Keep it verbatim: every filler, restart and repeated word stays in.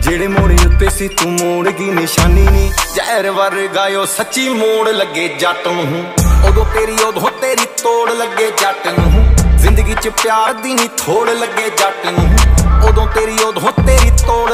जेड़े मोड़े उत्ते सी तू मोड़ की निशानी नी, जहर वर्गायो सच्ची मोड़ लगे जट नूं। उदों तेरी उदों तेरी तोड़ लगे जट नूं, जिंदगी च प्यार दी नी थोड़ लगे जट नूं। उदों तेरी उदों तेरी तोड़